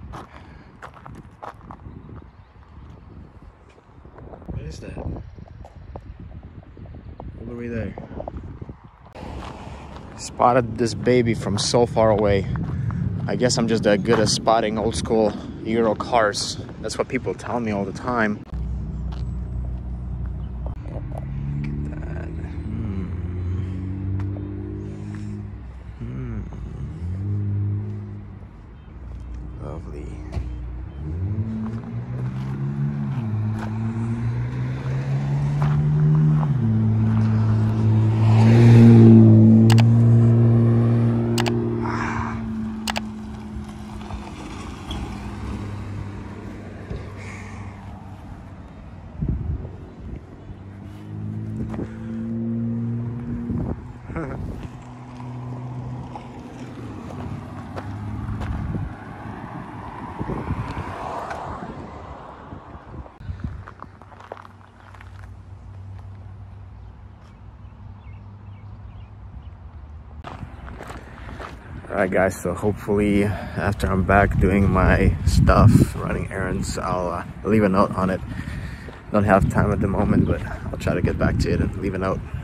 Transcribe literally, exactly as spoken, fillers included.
What is that? All the way there. Spotted this baby from so far away. I guess I'm just that good at spotting old school Euro cars. That's what people tell me all the time. Look at that. Hmm. Hmm. Lovely. Alright guys, so hopefully after I'm back doing my stuff, running errands, I'll uh, leave a note on it. Don't have time at the moment, but I'll try to get back to it and leave a note.